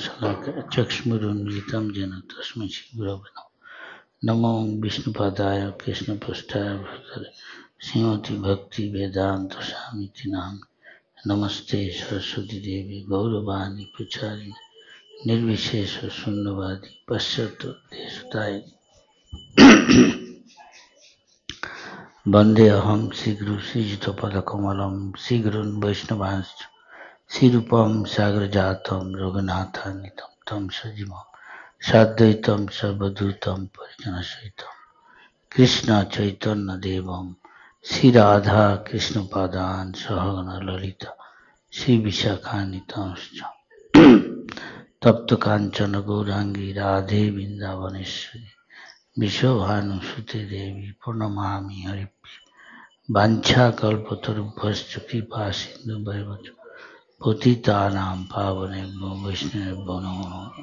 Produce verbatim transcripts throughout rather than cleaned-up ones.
शलाकया चक्षुरुन्मिलितं येन तस्मै श्रीगुरवे नमः। नमो विष्णुपादाय कृष्णपृष्ठाय भूतले श्रीमती भक्ति वेदांत स्वामी नाम। नमस्ते सरस्वती देवी गौरवाणी प्रचारिणे निर्विशेष शून्यवादी पश्चात देशताय वंदे अहम श्रीगुरु श्रीयुतपदकमलं श्रीगुरून् वैष्णवांश्च श्रीरूपं सागरजातं रघुनाथान्वितं तं सजीवं साद्वैतं सर्वदूतं परिजनसहितं कृष्ण चैतन्य देवं श्री राधा कृष्ण पादान सहगण ललिता श्री विशाखान्वितांश्च तप्त कांचन गौरांगी राधे वृंदावनेश्वरी विश्वभानुसुते देवी प्रणमामि हरिप्रिय वाञ्छाकल्पतरुभ्यश्च कृपा सिन्धुभ्यश्च पतितानां पावनेभ्यो वैष्णवेभ्यो नमो नमः।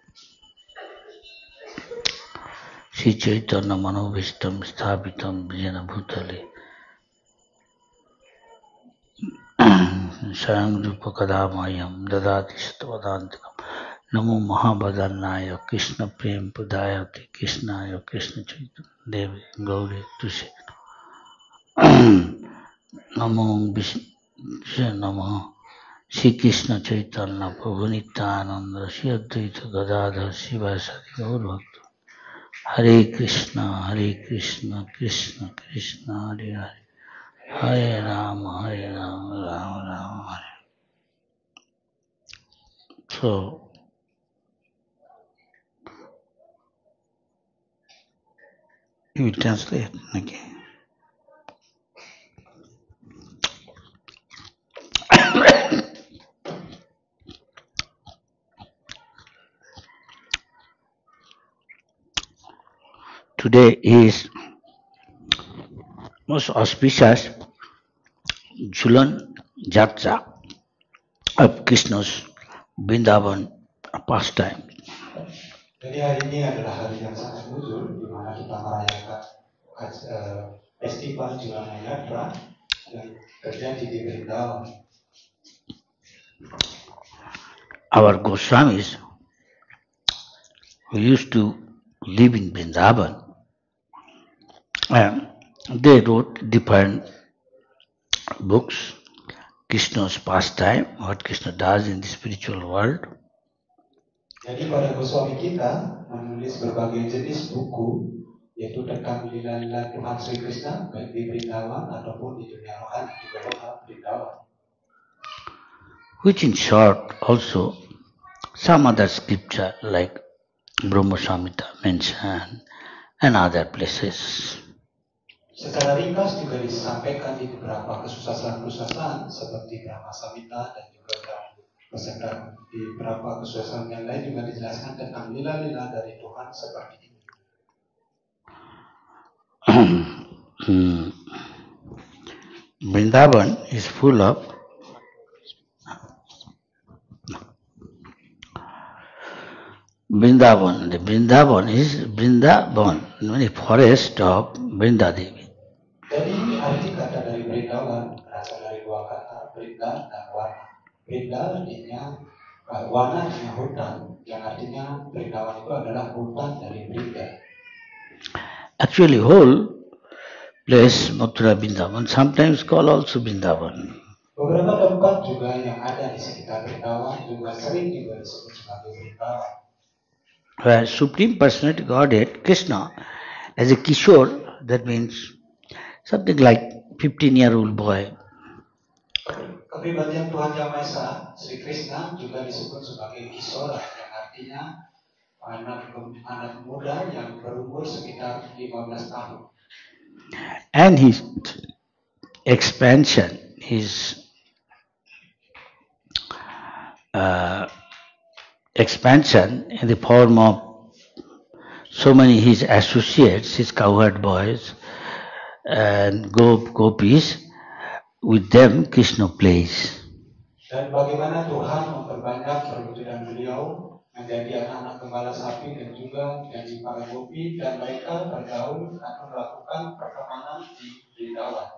श्री चैतन्य मनोभीष्टं स्थापितं येन भूतले स्वयं रूप कदा मह्यं ददाति सत्वदान्तिकं। नमो महावदनाय कृष्ण प्रेम प्रदायते कृष्णाय कृष्ण चैतन्य देवे गौरे तुसे नमो विष्णु नमः श्री कृष्ण चैतन्य प्रभु नित्यानंद श्री अद्वैत गदाधर शिवासादि गौर भक्त हरे कृष्ण हरे कृष्ण कृष्ण कृष्ण हरे हरे हरे राम हरे राम राम राम हरे। So you translate again. Today is most auspicious Julan Jatra of Krishna's Vrindavan pastime. Jadi hari ini adalah hari yang sangat mujur di mana kita merayakan uh, festival Julana Yatra yang terjadi di Vrindavan. Our Goswamis who used to live in Vrindavan, and they wrote different books, Krishna's pastime, what Krishna does in the spiritual world. Jadi para Goswami kita menulis berbagai jenis buku, yaitu tentang lila-lila Tuhan Sri Krishna baik di Vrindavan ataupun di dunia rohani di kota Vrindavan. Which in short also some other scripture like Brahma Samhita mentioned and other places. Secara ringkas juga disampaikan di beberapa kesusahan-kesusahan seperti Brahma Samhita dan juga beserta di beberapa kesusahan yang lain juga dijelaskan tentang lila-lila dari Tuhan seperti ini. Vrindavan is full of Vrindavan. The Vrindavan is Vrindavan, the forest of Vrindadevi. Jadi arti kata dari Vrindavan berasal dari dua kata, Vrinda dan Wana. Vrinda artinya Wana artinya hutan, yang artinya Vrindavan itu adalah hutan dari Vrinda. Actually, whole place Mathura Vrindavan, sometimes called also Vrindavan. Beberapa tempat juga yang ada di sekitar Vrindavan juga sering juga disebut sebagai Vrindavan. Where Supreme Personality Godhead Krishna as a Kishore, that means something like fifteen year old boy. Kepribadian Tuhan Yang Maha Esa, Sri Krishna juga disebut sebagai Kishora, yang artinya anak anak muda yang berumur sekitar lima belas tahun. And his expansion, his uh, expansion in the form of so many his associates, his cowherd boys and gop gopis, with them Krishna plays. Dan bagaimana Tuhan memperbanyak perwujudan beliau menjadi anak-anak gembala sapi dan juga menjadi para gopi, dan mereka bergaul atau melakukan pertemanan di Vrindavan.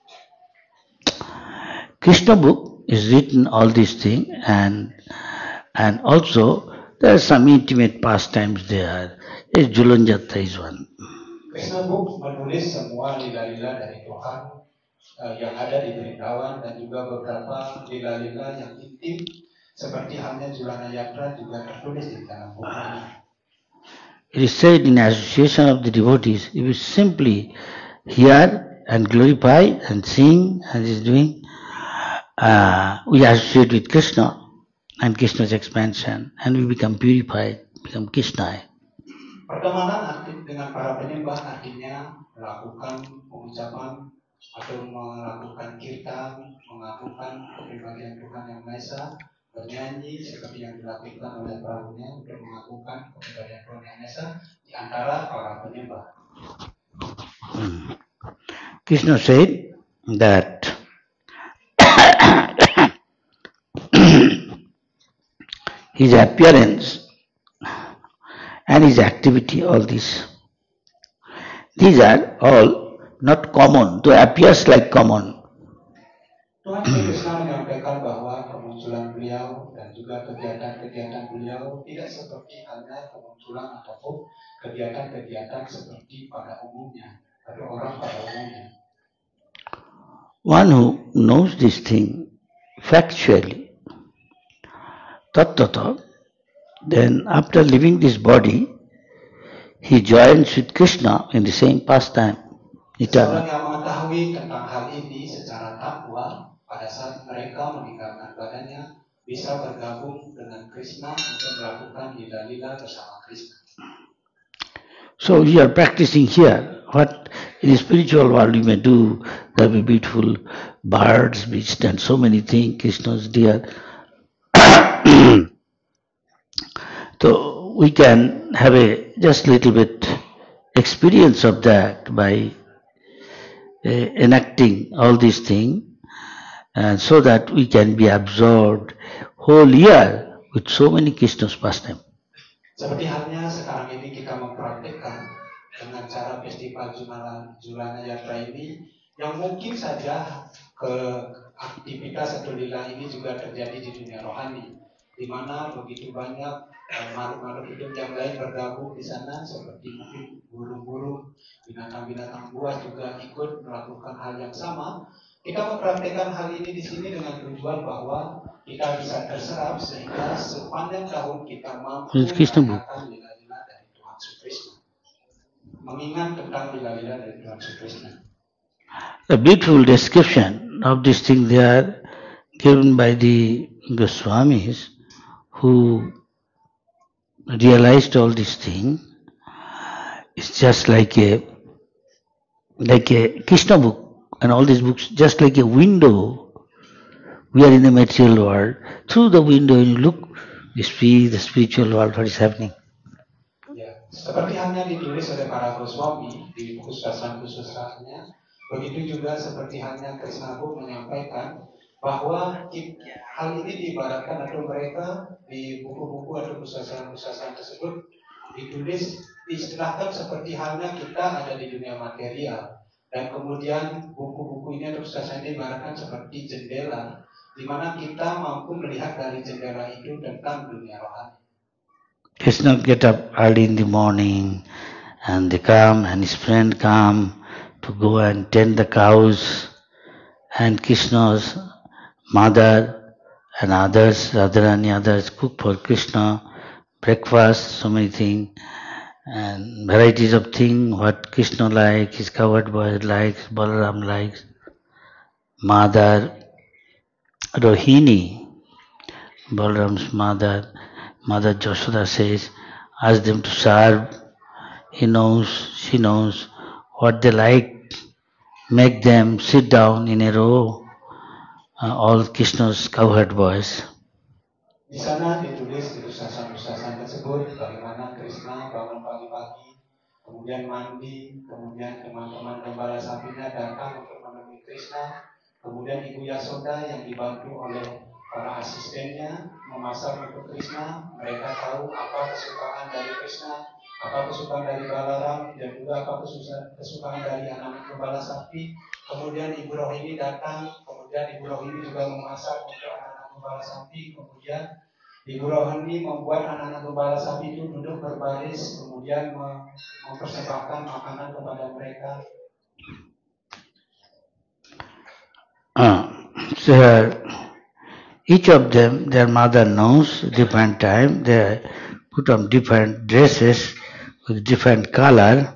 Krishna book is written all these things, and And also, there are some intimate pastimes there. Yes, Julun Jatta is one. Krishna Book menulis semua lila-lila dari Tuhan uh, yang ada di Vrindavan dan juga beberapa lila-lila yang intim seperti halnya Julana Yatra juga tertulis di dalam buku ini. It is said in association of the devotees, if you simply hear and glorify and sing and is doing, uh, we associate with Krishna and Krishna's expansion and we become purified, become Krishna. Pertemanan arti dengan para penyembah artinya melakukan pengucapan atau melakukan kirtan, mengakukan kepribadian Tuhan Yang Maha Esa, bernyanyi seperti yang dilakukan oleh perahunya untuk mengakukan kepribadian Tuhan Yang Maha Esa di antara para penyembah. Hmm. Krishna said that his appearance and his activity, all this, these are all not common, though appears like common. Tuhan Krishna menyampaikan bahwa kemunculan beliau dan juga kegiatan-kegiatan beliau tidak seperti halnya kemunculan ataupun kegiatan-kegiatan seperti pada umumnya atau orang pada umumnya. One who knows this thing factually, tattata, then after leaving this body, he joins with Krishna in the same pastime. Seorang yang mengetahui tentang hal ini secara takwa, pada saat mereka meninggalkan badannya, bisa bergabung dengan Krishna untuk melakukan lila-lila bersama Krishna. So we are practicing here. What in the spiritual world we may do, there will be beautiful birds, beasts, and so many things. Krishna's dear. So we can have a just little bit experience of that by uh, enacting all these things, and so that we can be absorbed whole year with so many Krishna's pastime. Seperti halnya sekarang ini kita mempraktikkan dengan cara festival Julana Yatra ini, yang mungkin saja ke aktivitas atau lila ini juga terjadi di dunia rohani, di mana begitu banyak makhluk-makhluk hidup yang lain bergabung di sana, seperti mungkin burung-burung, binatang-binatang buas juga ikut melakukan hal yang sama. Kita mempraktikkan hal ini di sini dengan tujuan bahwa kita bisa terserap sehingga sepanjang tahun kita mampu merasakan lila-lila dari Tuhan Krishna, mengingat tentang lila-lila dari Tuhan Krishna. A beautiful description of this thing they are given by the Goswamis who realized all these things. It's just like a like a Krishna book and all these books, just like a window. We are in the material world. Through the window, you look, you see the spiritual world, what is happening. Ya, seperti halnya ditulis oleh para Goswami di buku Susasana-Susasanya, begitu juga seperti halnya Krishna Book menyampaikan bahwa hal ini diibaratkan atau mereka di buku-buku atau Susasana-Susasana tersebut ditulis, diistilahkan seperti halnya kita ada di dunia material, dan kemudian buku-buku ini atau Susasana ini diibaratkan seperti jendela, di mana kita mampu melihat dari jendela itu tentang dunia rohani. Krishna get up early in the morning and they come and his friend come to go and tend the cows, and Krishna's mother and others, Radharani, others cook for Krishna breakfast, so many things and varieties of things what Krishna likes, his cowherd boy likes, Balaram likes. Mother Rohini, Balaram's mother, Mother Jashoda says, ask them to serve. He knows, she knows what they like. Make them sit down in a row, uh, all Krishna's cowherd boys. Di sana ditulis di Susasana-Susasana tersebut bagaimana Krishna bangun pagi-pagi, kemudian mandi, kemudian teman-teman gembala sapinya datang untuk menemui Krishna, kemudian Ibu Yasoda yang dibantu oleh para asistennya memasak untuk Krishna. Mereka tahu apa kesukaan dari Krishna, apa kesukaan dari Balaram, dan juga apa kesukaan dari anak-anak gembala sapi. Kemudian Ibu Rohini datang, kemudian Ibu Rohini juga memasak untuk anak-anak gembala sapi. Kemudian Ibu rohani membuat anak-anak gembala sapi itu duduk berbaris, kemudian mempersembahkan makanan kepada mereka. Uh, so each of them, their mother knows different time. They put on different dresses with different color.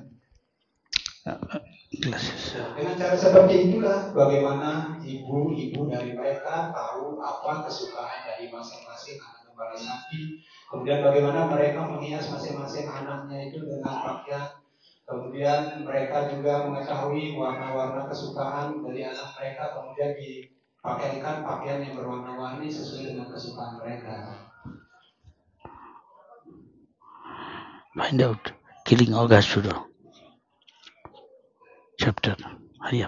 Glasses. Dengan cara seperti itulah bagaimana ibu-ibu dari mereka tahu apa kesukaan dari masing-masing anak gembala sapi. Kemudian bagaimana mereka menghias masing-masing anaknya itu dengan pakaian. Kemudian mereka juga mengetahui warna-warna kesukaan dari anak mereka. Kemudian dipakaikan pakaian yang berwarna-warni sesuai dengan kesukaan mereka. Find out killing Aghasura. Chapter. Hurry up.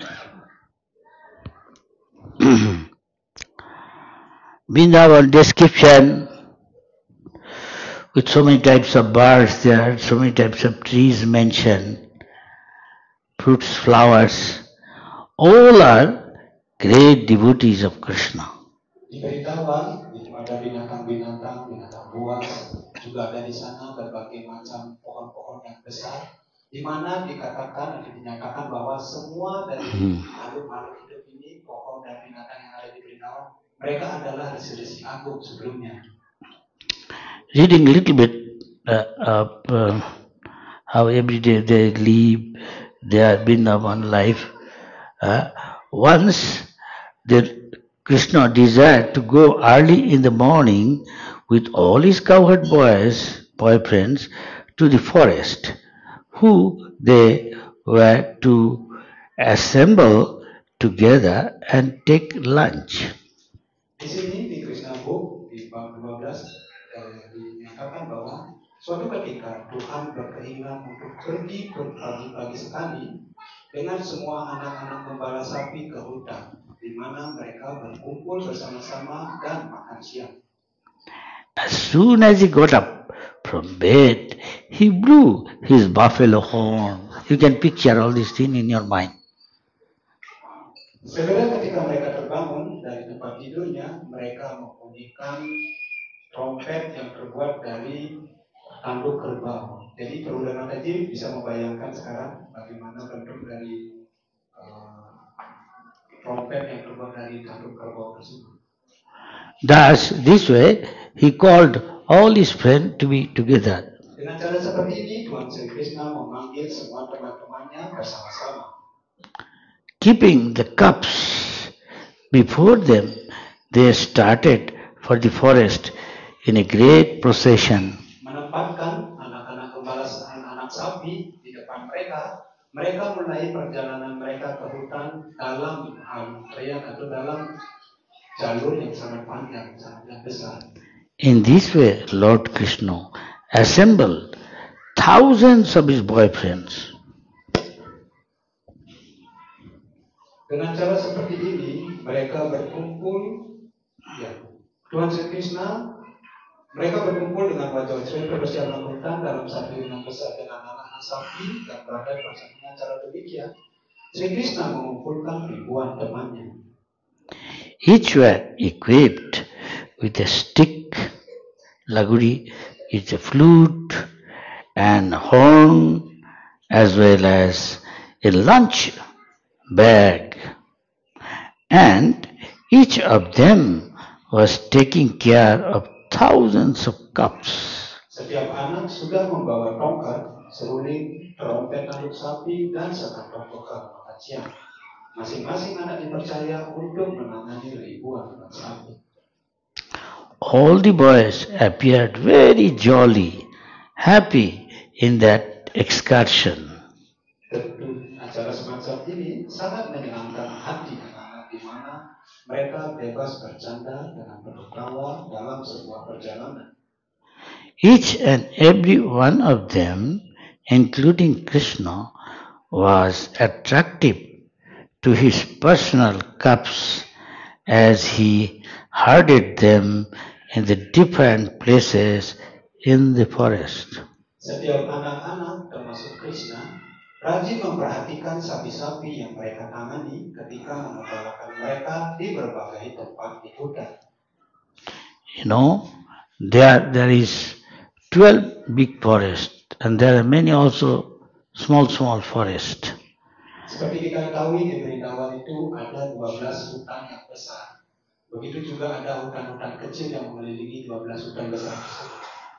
Vrindavan description with so many types of birds there, so many types of trees mentioned, fruits, flowers, all are great devotees of Krishna. Di Vrindavan ada binatang-binatang, binatang buas, juga ada di sana berbagai macam pohon-pohon yang besar, di mana dikatakan atau dinyatakan bahwa semua dari makhluk-makhluk hidup ini, pohon dan binatang yang ada di Vrindavan, mereka adalah resi-resi agung sebelumnya. Reading a little bit uh, of uh, how every day they live their Vrindavan life. Uh, once the Krishna desired to go early in the morning with all his cowherd boys, boyfriends, to the forest, who they were to assemble together and take lunch. Di sini di Krishna Book di bab dua belas eh, dinyatakan bahwa suatu ketika Tuhan berkeinginan untuk pergi pagi-pagi sekali dengan semua anak-anak gembala sapi ke hutan, di mana mereka berkumpul bersama-sama dan makan siang. As soon as he got up from bed, he blew his buffalo horn. You can picture all these things in your mind. Segera ketika mereka terbangun dari tempat tidurnya, mereka membunyikan trompet yang terbuat dari tanduk kerbau. Jadi perudana tadi bisa membayangkan sekarang bagaimana bentuk dari uh, trompet yang terbuat dari tanduk kerbau tersebut. Thus, this way, he called all his friends to be together. Dengan cara seperti ini, Tuhan Sri Krishna memanggil semua teman-temannya bersama-sama. Keeping the cups before them, they started for the forest in a great procession. Menempatkan anak-anak gembala anak sapi di depan mereka, mereka mulai perjalanan mereka ke hutan dalam antrean atau dalam jalur yang sangat panjang, sangat besar. In this way, Lord Krishna assembled thousands of his boyfriends. Dengan cara seperti ini, mereka berkumpul, ya, Tuhan Sri Krishna, mereka berkumpul dengan wajah-wajah bersiap hutan dalam satu yang besar dengan anak-anak sapi dan berada dengan cara demikian, Sri Krishna mengumpulkan ribuan temannya. Each were equipped with a stick, laguri is a flute, and horn, as well as a lunch bag, and each of them was taking care of thousands of cups. Setiap anak sudah membawa tongkat, seruling, trompet tanduk sapi, dan sekantong bekal makan siang. Masing-masing anak dipercaya untuk menangani ribuan sapi. All the boys appeared very jolly, happy in that excursion. Tentu acara semacam ini sangat menyenangkan hati anak-anak di mana mereka bebas bercanda dengan penuh tawa dalam sebuah perjalanan. Each and every one of them, including Krishna, was attractive to his personal cups as he herded them in the different places in the forest. Setiap anak-anak termasuk Krishna rajin memperhatikan sapi-sapi yang mereka tangani ketika mengembalakan mereka di berbagai tempat di hutan. You know, there there is twelve big forests and there are many also small small forests. Seperti kita ketahui di Berindawan itu ada dua belas hutan yang besar. Begitu juga ada hutan-hutan kecil yang mengelilingi dua belas hutan besar tersebut.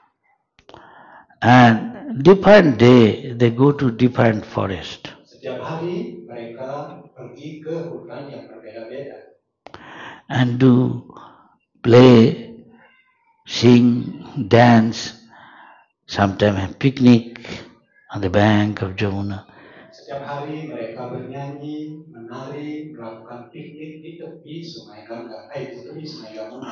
And different day they go to different forest. Setiap hari mereka pergi ke hutan yang berbeda-beda. And do play, sing, dance, sometimes have picnic on the bank of Jamuna. Setiap hari mereka bernyanyi, menari, melakukan piknik di tepi Sungai Gangga, eh di tepi Sungai Yamuna.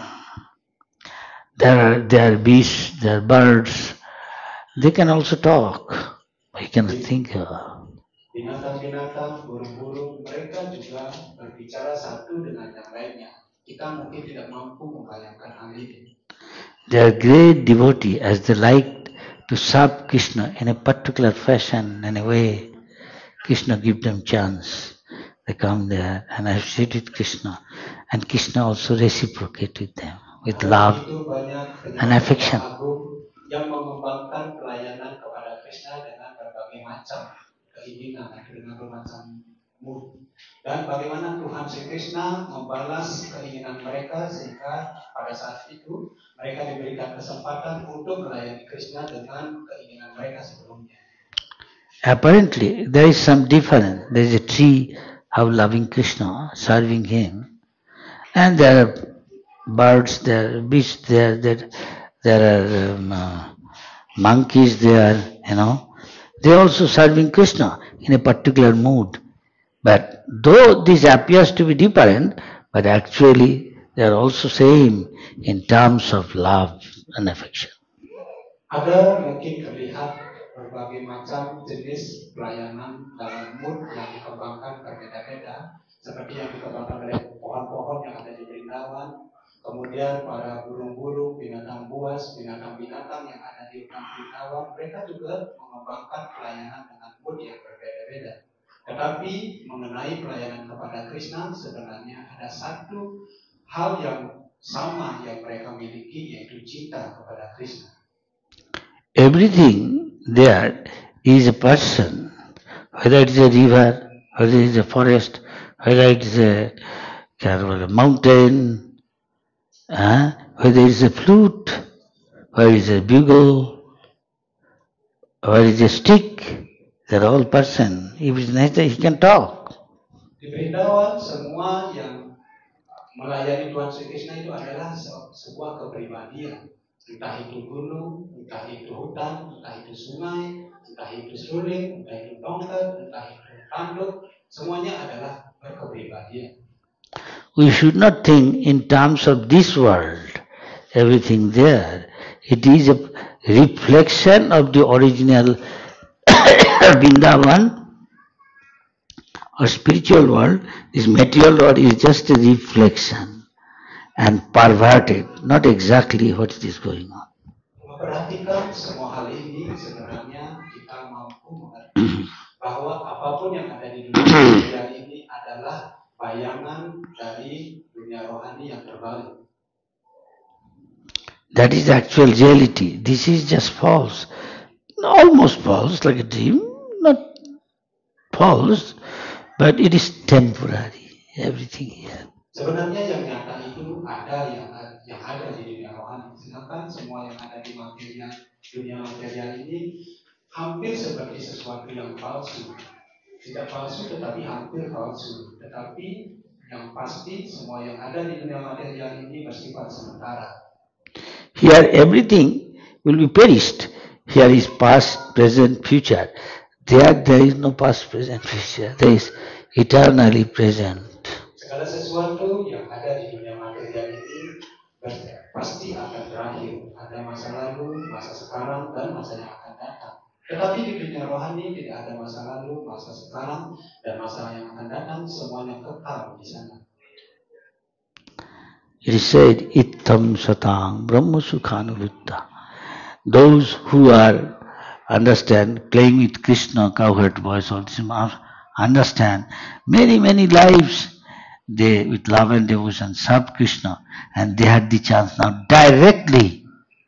There are there are beasts, there are birds. They can also talk. We can think. Uh, Binatang-binatang, burung-burung, mereka juga berbicara satu dengan yang lainnya. Kita mungkin tidak mampu membayangkan hal ini. They are great devotee as they like to serve Krishna in a particular fashion, in a way. Krishna give them chance. They come there and associate with Krishna. And Krishna also reciprocate with them with love and affection. Yang mengembangkan pelayanan kepada Krishna dengan berbagai macam keinginan dan dengan bermacam mood. Dan bagaimana Tuhan Sri Krishna membalas keinginan mereka sehingga pada saat itu mereka diberikan kesempatan untuk melayani Krishna dengan keinginan mereka sebelumnya. Apparently, there is some difference. There is a tree of loving Krishna, serving him, and there are birds, there are beasts, there, there, there are um, uh, monkeys there, you know. They are also serving Krishna in a particular mood. But though this appears to be different, but actually they are also same in terms of love and affection. Ada mungkin terlihat berbagai macam jenis pelayanan dalam mood yang dikembangkan berbeda-beda, seperti yang dikembangkan oleh pohon-pohon yang ada di Berindawan, kemudian para burung-burung, binatang buas, binatang-binatang yang ada di hutan Berindawan, mereka juga mengembangkan pelayanan dengan mood yang berbeda-beda. Tetapi mengenai pelayanan kepada Krishna sebenarnya ada satu hal yang sama yang mereka miliki, yaitu cinta kepada Krishna. Everything there is a person, whether it is a river, whether it is a forest, whether it is a, a mountain, uh, whether it is a flute, whether it is a bugle, whether it is a stick, they are all person. If it is necessary, he can talk. Di Berindawan semua yang melayani Tuhan Sri Krishna itu adalah sebuah kepribadian. Entah itu gunung, entah itu hutan, entah itu sungai, entah itu suling, entah itu tongkat, entah itu tanduk, semuanya adalah berkepribadian. We should not think in terms of this world, everything there. It is a reflection of the original Vrindavan or spiritual world. This material world is just a reflection and perverted, not exactly what is going on. Memperhatikan semua hal ini sebenarnya kita mampu mengerti bahwa apapun yang ada di dunia ini adalah bayangan dari dunia rohani yang terbalik. That is the actual reality. This is just false, almost false, like a dream, not false, but it is temporary. Everything here. Sebenarnya yang nyata itu ada yang yang ada di dunia rohani, sedangkan semua yang ada di material, dunia material ini hampir seperti sesuatu yang palsu. Tidak palsu tetapi hampir palsu. Tetapi yang pasti semua yang ada di dunia material ini bersifat sementara. Here everything will be perished. Here is past, present, future. There there is no past, present, future. There is eternally present. Segala sesuatu yang ada di dunia material ini pasti akan berakhir. Ada masa lalu, masa sekarang, dan masa yang akan datang. Tetapi di dunia rohani tidak ada masa lalu, masa sekarang, dan masa yang akan datang. Semuanya kekal di sana. It is said, Ittam Satang Brahma Sukhanulutta. Those who are understand, playing with Krishna, cowherd voice, all this, understand many, many lives. They, with love and devotion, serve Krishna, and they had the chance now directly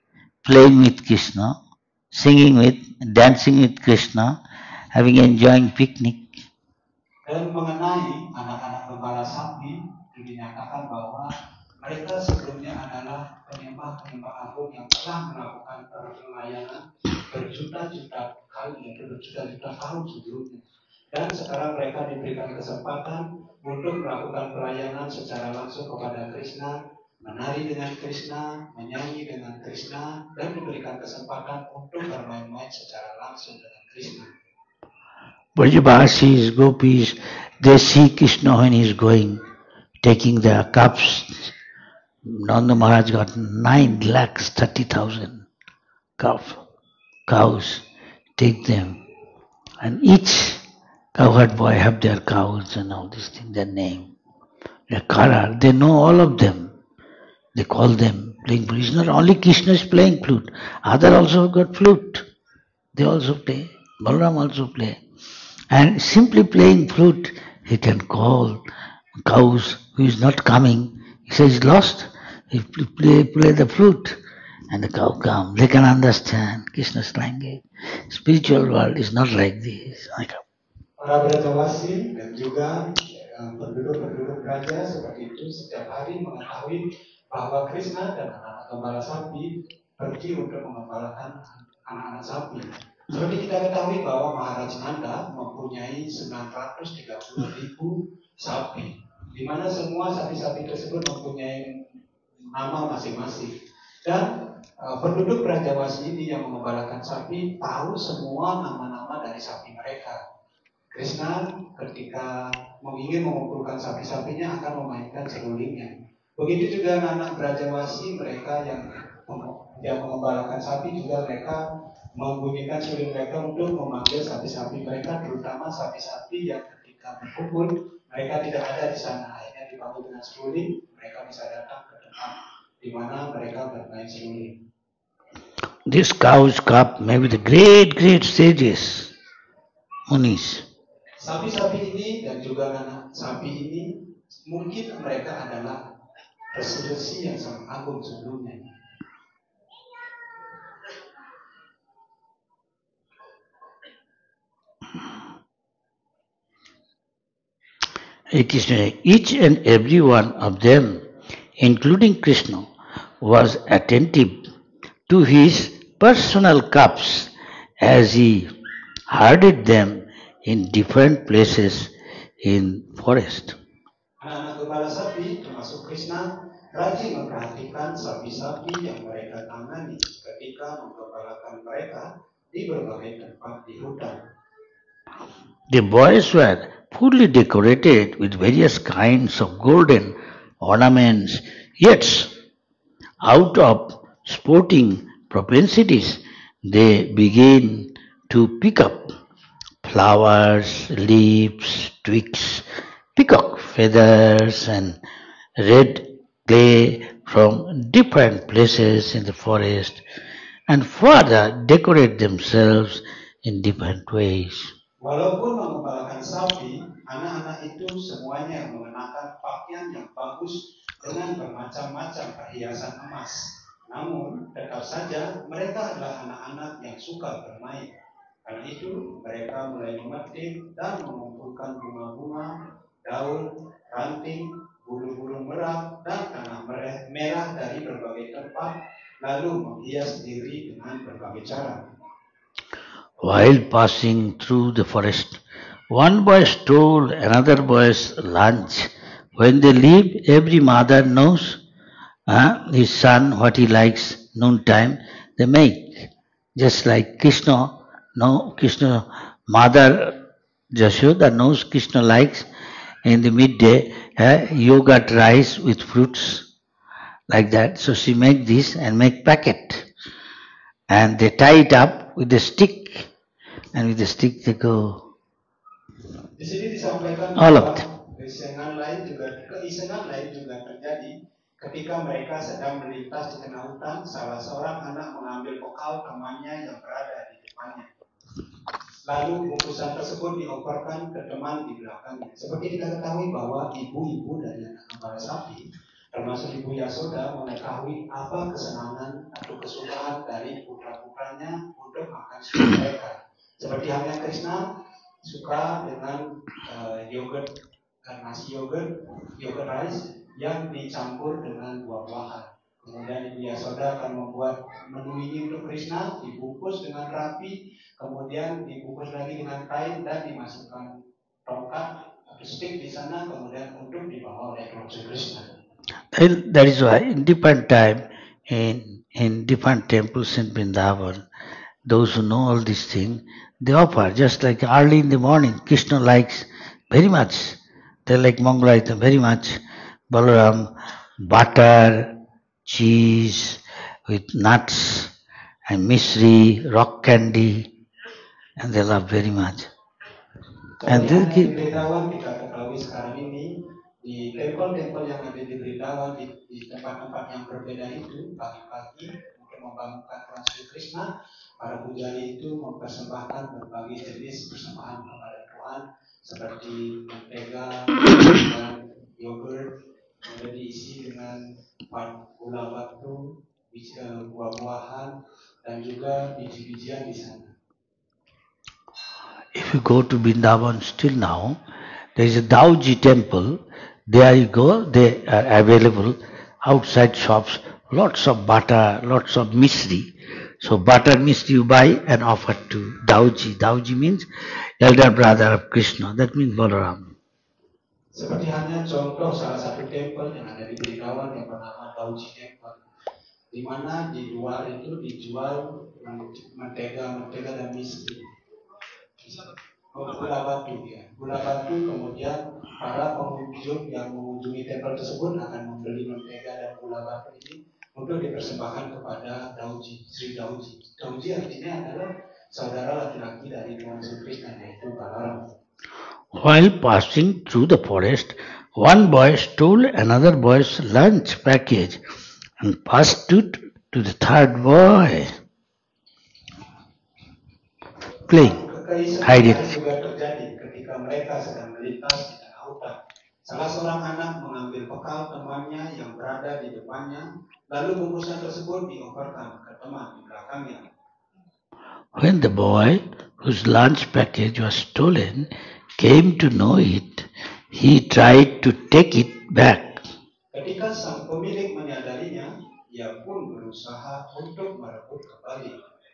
playing with Krishna, singing with, dancing with Krishna, having enjoying picnic. Dan mengenai anak-anak gembala sapi, dinyatakan bahwa mereka sebelumnya adalah penyembah-penyembah agung yang telah melakukan pelayanan berjuta-juta kali, berjuta-juta tahun sebelumnya. Dan sekarang mereka diberikan kesempatan untuk melakukan pelayanan secara langsung kepada Krishna, menari dengan Krishna, menyanyi dengan Krishna, dan diberikan kesempatan untuk bermain-main secara langsung dengan Krishna. Brajavasis, gopis, they see Krishna when he is going, taking their cups. Nanda Maharaj got nine lakhs thirty thousand cow, cows, take them. And each cowherd boy have their cows and all these things, their name, their color, they know all of them. They call them playing flute. It's not only Krishna is playing flute, other also got flute. They also play. Balaram also play. And simply playing flute, he can call cows who is not coming. He says lost. He play, play the flute and the cow come. They can understand Krishna's language. Spiritual world is not like this. Para Brajawasi dan juga penduduk-penduduk raja seperti itu setiap hari mengetahui bahwa Krishna dan anak-anak gembala sapi pergi untuk mengembalakan anak-anak sapi. Seperti kita ketahui bahwa Maharaj Nanda mempunyai sembilan ratus tiga puluh ribu sapi, di mana semua sapi-sapi tersebut mempunyai nama masing-masing. Dan uh, penduduk Brajawasi ini yang mengembalakan sapi tahu semua nama-nama dari sapi mereka. Krishna ketika ingin mengumpulkan sapi-sapinya akan memainkan serulingnya. Begitu juga anak Brajawasi mereka yang yang mengembalakan sapi juga mereka membunyikan seruling mereka untuk memanggil sapi-sapi mereka, terutama sapi-sapi yang ketika berkumpul mereka tidak ada di sana. Akhirnya dipanggil dengan seruling, mereka bisa datang ke tempat di mana mereka bermain seruling. This cow's cup may be the great, great sages, munis. Sapi-sapi ini dan juga anak sapi ini mungkin mereka adalah resi-resi yang sangat agung sebelumnya. It is each and every one of them, including Krishna, was attentive to his personal cups as he herded them in different places in forest. Anak-anak gembala sapi termasuk Krishna rajin memperhatikan sapi-sapi yang mereka tangani ketika menggembalakan mereka di berbagai tempat di hutan. The boys were fully decorated with various kinds of golden ornaments, yet out of sporting propensities, they began to pick up flowers, leaves, twigs, peacock feathers, and red clay from different places in the forest, and further decorate themselves in different ways. Walaupun mengembalakan sapi, anak-anak itu semuanya mengenakan pakaian yang bagus dengan bermacam-macam perhiasan emas. Namun, tetap saja mereka adalah anak-anak yang suka bermain. Karena itu, mereka mulai memetik dan mengumpulkan bunga-bunga, daun, ranting, bulu-bulu merah, dan tanah merah dari berbagai tempat, lalu menghias diri dengan berbagai cara. While passing through the forest, one boy stole another boy's lunch. When they leave, every mother knows uh, his son what he likes noontime. They make just like Krishna. No, Krishna mother Jashoda knows Krishna likes in the midday uh, yogurt rice with fruits like that. So she make this and make packet, and they tie it up with a stick. And with the stick they go. Di sini disampaikan all of them. Keisengan lain juga keisengan lain juga terjadi ketika mereka sedang melintas di tengah hutan. Salah seorang anak mengambil bekal temannya yang berada di depannya. Lalu bungkusan tersebut dioperkan ke teman di belakangnya. Seperti kita ketahui bahwa ibu-ibu dari anak gembala sapi termasuk Ibu Yasoda mengetahui apa kesenangan atau kesukaan dari putra-putranya untuk makan susu mereka. Seperti halnya Krishna suka dengan uh, yogurt, uh, nasi yogurt, yogurt rice yang dicampur dengan buah-buahan. Kemudian Ibu Yasoda akan membuat menu ini untuk Krishna, dibungkus dengan rapi, kemudian dibungkus lagi dengan kain dan dimasukkan tongkat atau stick di sana, kemudian untuk dibawa oleh Lord Krishna. And that is why in different time, in, in different temples in Vrindavan, those who know all these things, they offer just like early in the morning. Krishna likes very much. They like Mangalaita very much. Balaram, butter, cheese with nuts and misri, rock candy, and they love very much. And they give. Di tempel-tempel yang ada di Vrindavan, di, di tempat-tempat yang berbeda itu, pagi-pagi untuk membangunkan Tuhan Sri Krishna, para pujali itu mempersembahkan berbagai jenis persembahan kepada Tuhan, seperti mentega dan yogurt, kemudian diisi dengan gula batu, buah-buahan, dan juga biji-bijian di sana. If you go to Vrindavan still now, there is a Dauji temple. There you go, they are available outside shops, lots of butter, lots of misri. So butter misri you buy and offer to Dauji. Dauji means elder brother of Krishna. That means Balaram. Seperti halnya contoh salah satu temple yang ada di Vrindavan yang bernama Dauji Temple, di mana di luar itu dijual mentega, mentega dan misri. Gula batu ya, gula batu, kemudian para pengunjung yang mengunjungi tempel tersebut akan membeli mentega dan gula batu ini untuk dipersembahkan kepada Dauji, Sri Dauji. Dauji artinya adalah saudara laki-laki dari Tuhan Sri Krishna, yaitu Balaram. While passing through the forest, one boy stole another boy's lunch package and passed it to the third boy. Playing. Hide it. Juga terjadi ketika mereka sedang melintas di tengah hutan. Salah seorang anak mengambil bekal temannya yang berada di depannya, lalu bungkusan tersebut dioperkan ke teman di belakangnya. When the boy whose lunch package was stolen came to know it, he tried to take it back. Ketika sang pemilik menyadarinya, ia pun berusaha untuk merebut kembali.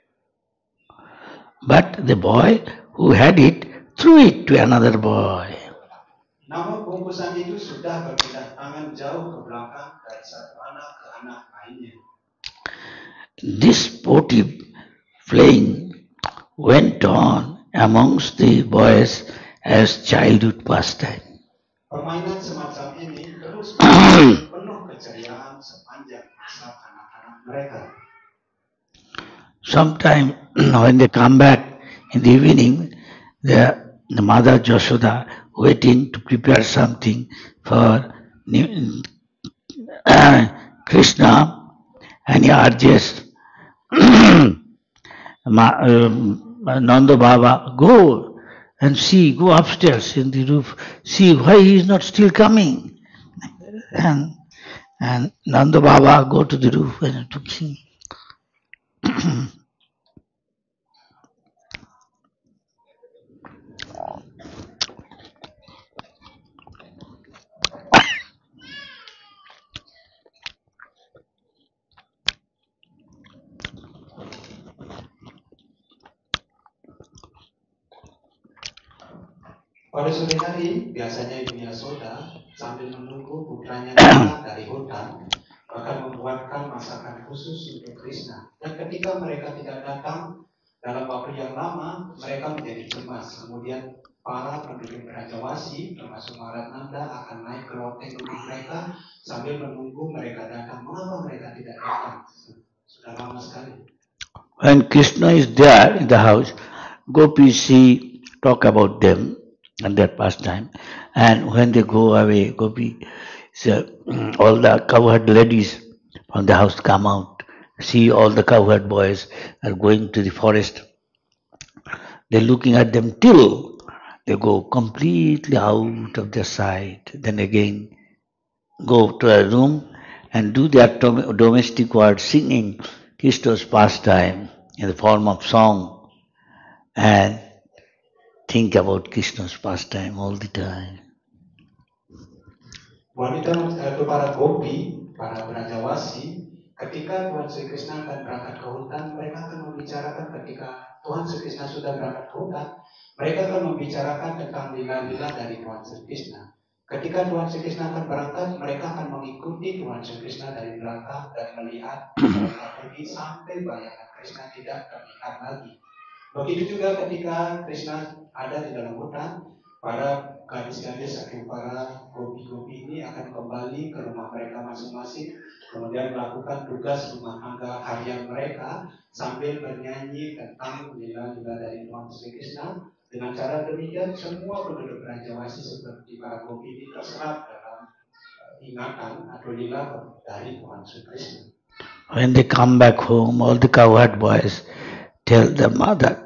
But the boy who had it threw it to another boy. Namun bungkusan itu sudah berpindah tangan jauh ke belakang dari satu anak ke anak lainnya. This sportive playing went on amongst the boys as childhood pastime. Permainan semacam ini terus penuh keceriaan sepanjang masa anak-anak mereka. Sometime when they come back in the evening, the, the mother Yashoda waiting to prepare something for uh, Krishna, and he urges Nanda Baba, go and see, go upstairs in the roof, see why he is not still coming. And, and Nanda Baba go to the roof and to see. Pada sore hari, biasanya Ibu Yasoda sambil menunggu putranya datang dari hutan, akan membuatkan masakan khusus untuk Krishna. Dan ketika mereka tidak datang dalam waktu yang lama, mereka menjadi cemas. Kemudian para penduduk Brajawasi, termasuk Marananda, akan naik ke loteng rumah mereka sambil menunggu mereka datang. Mengapa mereka tidak datang? Sudah lama sekali. When Krishna is there in the house, gopis see, talk about them and their pastime. And when they go away, gopi, so, all the cowherd ladies from the house come out, see all the cowherd boys are going to the forest. They're looking at them till they go completely out of their sight. Then again go to a room and do their dom- domestic work, singing Krishna's pastime in the form of song, and think about Krishna's pastime all the time. Wanita atau para gopi, para brajawasi, ketika Tuhan Sri Krishna akan berangkat ke hutan, mereka akan membicarakan ketika Tuhan Sri Krishna sudah berangkat ke hutan, mereka akan membicarakan tentang lila-lila dari Tuhan Sri Krishna. Ketika Tuhan Sri Krishna akan berangkat, mereka akan mengikuti Tuhan Sri Krishna dari belakang dan melihat mereka pergi sampai bayangan Krishna tidak terlihat lagi. Begitu juga ketika Krishna ada di dalam hutan, para gadis-gadis atau para gopi-gopi ini akan kembali ke rumah mereka masing-masing, kemudian melakukan tugas rumah tangga harian mereka sambil bernyanyi tentang lila-lila dari Tuhan Sri Krishna. Dengan cara demikian, semua penduduk Brajawasi seperti para gopi ini terserap dalam ingatan atau lila dari Tuhan Sri Krishna. When they come back home, all the cowherd boys tell their mother.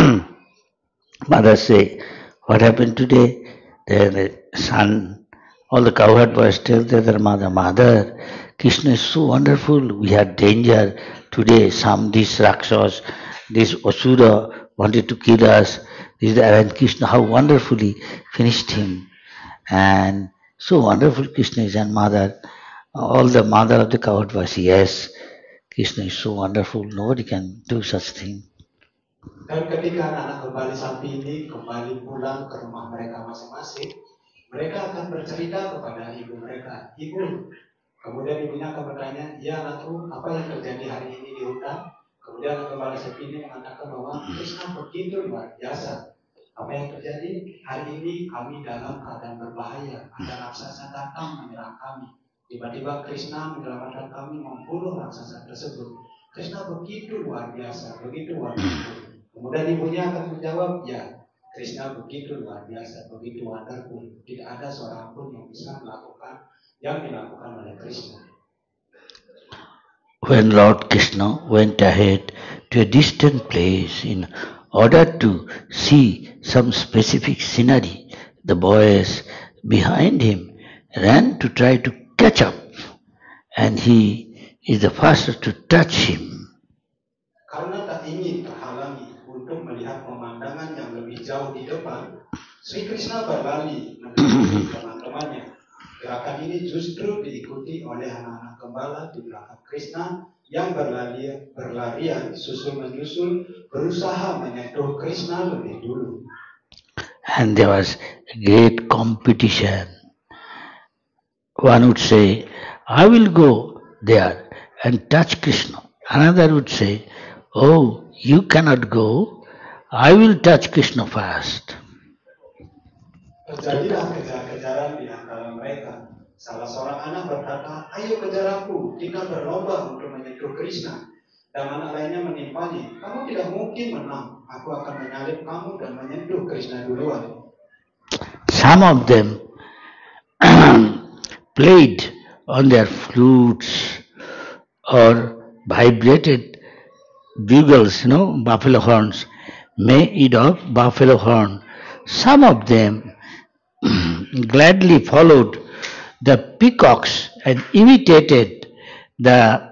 Mother say, what happened today? Then the son, all the cowherd boys tell their mother, Mother, Krishna is so wonderful. We had danger today. Some, this Rakshas, this Asura wanted to kill us. This, and Krishna, how wonderfully finished him. And so wonderful Krishna is. And mother, all the mother of the cowherd boys, yes, Krishna is so wonderful. Nobody can do such thing. Dan ketika anak-anak kembali sapi ini kembali pulang ke rumah mereka masing-masing, mereka akan bercerita kepada ibu mereka. Ibu, kemudian ibunya akan bertanya, ya anakku, apa yang terjadi hari ini di hutan? Kemudian anak kembali sapi ini mengatakan bahwa Krishna begitu luar biasa. Apa yang terjadi? Hari ini kami dalam keadaan berbahaya. Ada raksasa datang menyerang kami. Tiba-tiba Krishna menyelamatkan kami membunuh raksasa tersebut. Krishna begitu luar biasa, begitu wonderful. Kemudian ibunya akan menjawab, ya, Krishna begitu luar biasa, begitu wonderful. Tidak ada seorang pun yang bisa melakukan yang dilakukan oleh Krishna. When Lord Krishna went ahead to a distant place in order to see some specific scenery, the boys behind him ran to try to catch up, and he is the first to touch him. Karena tak ingin terhalangi untuk melihat pemandangan yang lebih jauh di depan, Sri Krishna berlari mendekati teman-temannya. Gerakan ini justru diikuti oleh anak-anak gembala di belakang Krishna yang berlari, berlarian susul menyusul berusaha menyentuh Krishna lebih dulu. And there was great competition. One would say, I will go there and touch Krishna. Another would say, oh, you cannot go. I will touch Krishna first. Terjadilah kejar-kejaran di antara mereka. Salah seorang anak berkata, ayo kejar aku, kita berlomba untuk menyentuh Krishna. Dan anak lainnya menimpanya, kamu tidak mungkin menang. Aku akan menyalip kamu dan menyentuh Krishna duluan. Some of them played on their flutes or vibrated bugles, you know, buffalo horns, made of buffalo horn. Some of them gladly followed the peacocks and imitated the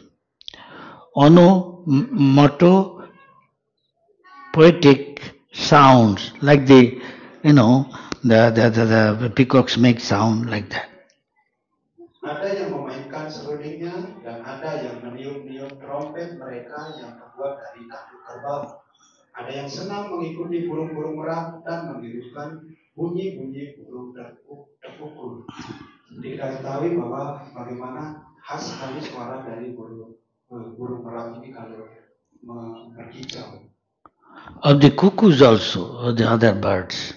onomatopoetic sounds, like the, you know, the, the, the, the peacocks make sound like that. Ada yang memainkan serulingnya dan ada yang meniup-niup trompet mereka yang terbuat dari tanduk kerbau. Ada yang senang mengikuti burung-burung merak dan menirukan bunyi-bunyi burung terpukul. Diketahui bahwa bagaimana khas sekali suara dari burung burung merak ini kalau berkicau. Of the cuckoos also, or the other birds,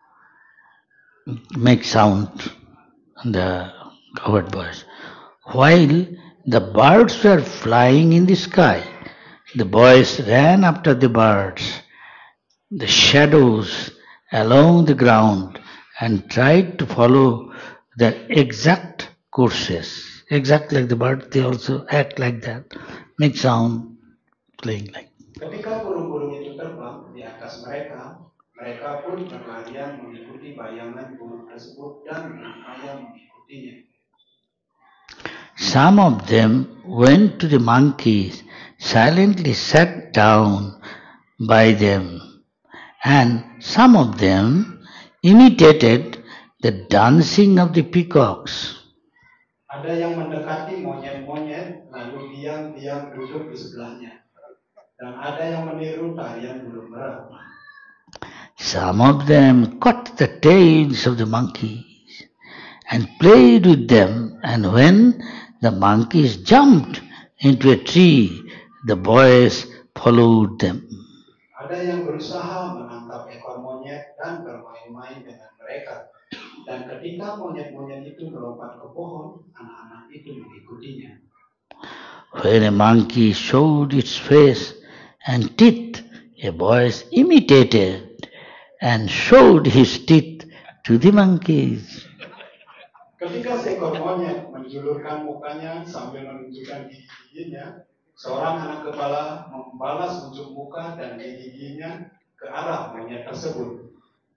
make sound, the covered birds. While the birds were flying in the sky, the boys ran after the birds, the shadows along the ground, and tried to follow the exact courses. Exact like the bird, they also act like that, make sound, playing like. Ketika burung-burung itu terbang di atas mereka, mereka pun berlarian mengikuti bayangan burung tersebut dan berupaya mengikutinya. some of them went to the monkeys, silently sat down by them, and some of them imitated the dancing of the peacocks. Ada yang mendekati monyet-monyet lalu diam-diam duduk di sebelahnya. Dan ada yang meniru tarian burung merak. Some of them caught the tails of the monkeys and played with them, and when the monkeys jumped into a tree, the boys followed them. Ada yang berusaha menangkap ekor monyet dan bermain-main dengan mereka. Dan ketika monyet-monyet itu melompat ke pohon, anak-anak itu mengikutinya. When a monkey showed its face and teeth, a boy imitated and showed his teeth to the monkeys. Ketika seekor monyet menjulurkan mukanya sambil menunjukkan gigi-giginya, seorang anak gembala membalas ujung muka dan gigi-giginya ke arah monyet tersebut.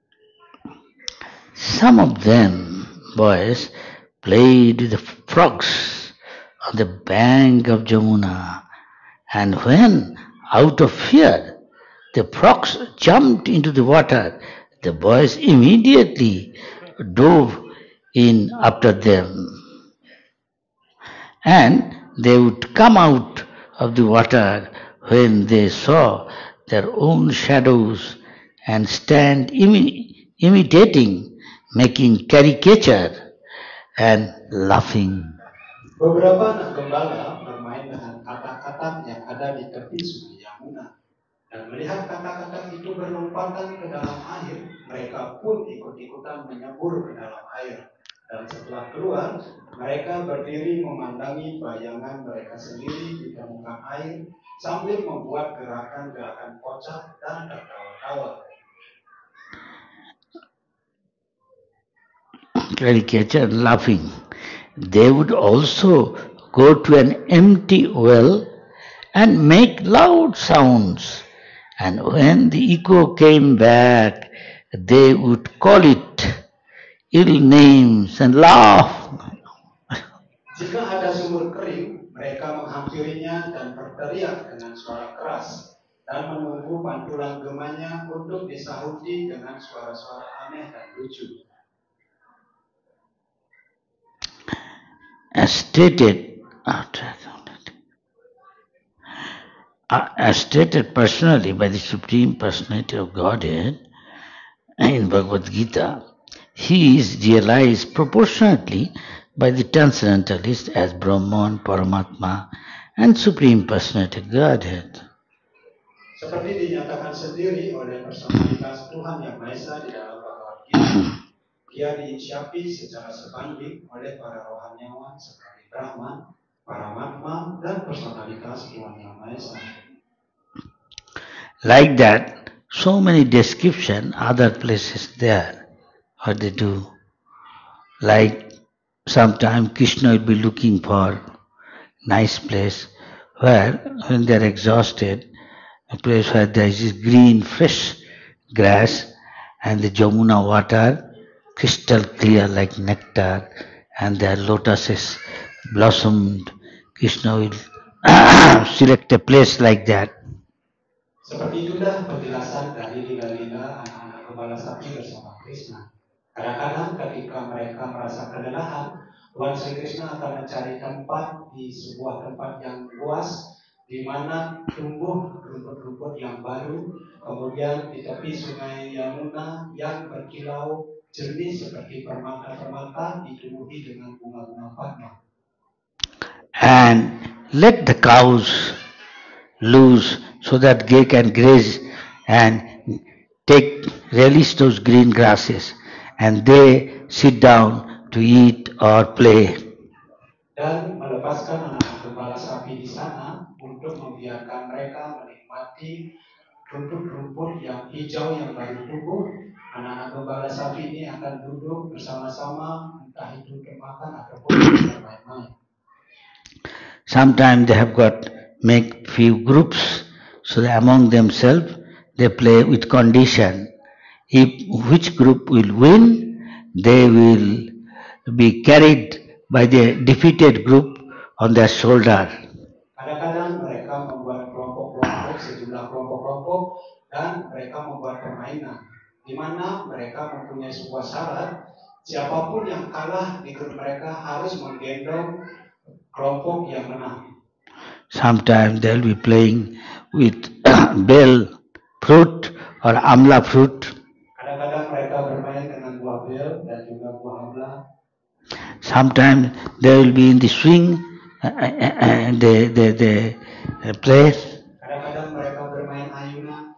Some of them, boys, played with the frogs on the bank of Jamuna, and when, out of fear, the frogs jumped into the water, the boys immediately dove in after them. And they would come out of the water when they saw their own shadows and stand imi- imitating, making caricature and laughing. Beberapa anak gembala bermain dengan katak-katak yang ada di tepi sungai Yamuna. Dan melihat katak-katak itu berlompatan ke dalam air, mereka pun ikut-ikutan menyebur ke dalam air. Dan setelah keluar, mereka berdiri memandangi bayangan mereka sendiri di permukaan air sambil membuat gerakan-gerakan kocak dan tertawa-tawa. Caricature and laughing. They would also go to an empty well and make loud sounds. And when the echo came back, they would call it ill names and laugh. Jika ada sumur kering, mereka menghampirinya dan berteriak dengan suara keras dan menunggu pantulan gemanya untuk disahuti dengan suara-suara aneh dan lucu. As stated, as stated personally by the Supreme Personality of Godhead in Bhagavad Gita, he is realized proportionately by the Transcendentalists as Brahman, Paramatma, and Supreme Personality of Godhead. Seperti dinyatakan sendiri oleh personalitas Tuhan Yang Maha Esa di dalam Bhagavad Gita, dia diinsyapi secara sebanding oleh para rohaniawan seperti Brahman, Paramatma, dan personalitas Tuhan Yang Maha Esa. Like that, so many description other places there, what they do. Like sometime Krishna will be looking for nice place where when they are exhausted, a place where there is green, fresh grass and the Jamuna water, crystal clear like nectar, and their lotuses blossomed. Krishna will select a place like that. Seperti itulah penjelasan dari lila-lila anak-anak gembala sapi bersama Krishna. Kadang-kadang ketika mereka merasa kelelahan, Tuhan Sri Krishna akan mencari tempat di sebuah tempat yang luas, di mana tumbuh rumput-rumput yang baru, kemudian di tepi sungai Yamuna yang berkilau jernih seperti permata-permata ditumbuhi dengan bunga-bunga padma. And let the cows loose so that they can graze and take release those green grasses, and they sit down to eat or play. Dan melepaskan anak gembala sapi di sana untuk membiarkan mereka menikmati rumput-rumput yang hijau yang baru tumbuh. Anak-anak gembala sapi ini akan duduk bersama-sama, entah itu bermakan ataupun bermain-main. Sometimes they have got make few groups, so that among themselves they play with condition. If which group will win, they will be carried by the defeated group on their shoulder. Kadang-kadang mereka membuat kelompok-kelompok, sejumlah kelompok-kelompok, dan mereka membuat permainan, di mana mereka mempunyai sebuah syarat, siapapun yang kalah di grup mereka harus menggendong kelompok yang menang. Sometimes they'll be playing with bell fruit or amla fruit. Kadang-kadang mereka bermain dengan buah bel dan juga buah amla. Sometimes they will be in the swing, and uh, they, they, they play. Kadang-kadang mereka bermain ayunan.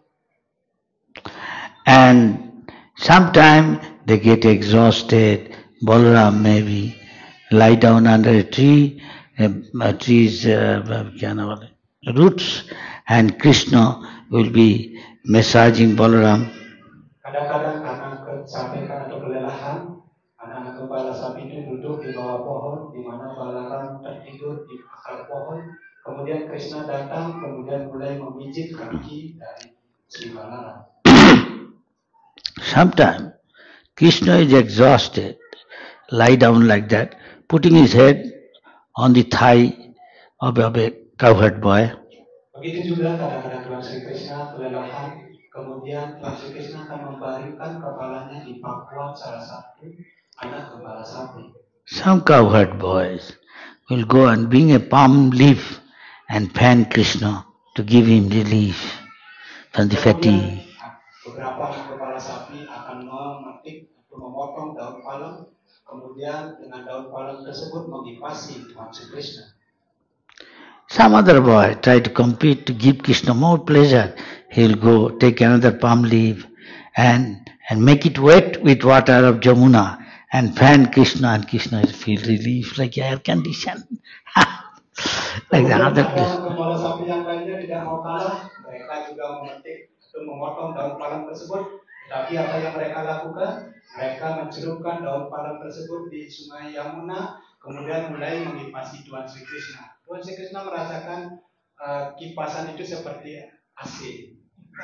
And sometimes they get exhausted. Balaram maybe lie down under a tree, a, a tree's uh, roots, and Krishna will be massaging Balaram. Kadang-kadang karena kesakitan atau kelelahan, anak-anak gembala sapi itu duduk di bawah pohon, di mana Balaram tertidur di akar pohon. Kemudian Krishna datang, kemudian mulai memijit kaki dari si Balaram. Sometimes Krishna is exhausted, lie down like that, putting his head on the thigh of a cowherd boy. Begitu juga kadang-kadang Tuhan Sri Krishna kelelahan, kemudian Tuhan Sri Krishna akan membaringkan kepalanya di pangkuan salah satu anak gembala sapi. Some cowherd boys will go and bring a palm leaf and fan Krishna to give him relief from the fatigue. Beberapa anak gembala sapi akan memetik atau memotong daun palem, kemudian dengan daun palem tersebut mengipasi Tuhan Sri Krishna. Some other boy try to compete to give Krishna more pleasure. He'll go take another palm leaf and, and make it wet with water of Jamuna and fan Krishna, and Krishna will feel relief like air condition. Like the other place. Gembala sapi yang lainnya tidak mau kalah, mereka juga memetik atau memotong daun palem tersebut. Tapi apa yang mereka lakukan? Mereka mencelupkan daun palem tersebut di sungai Yamuna, kemudian mulai mengipasi Tuhan Sri Krishna. Tuhan Sri Krishna merasakan uh, kipasan itu seperti A C.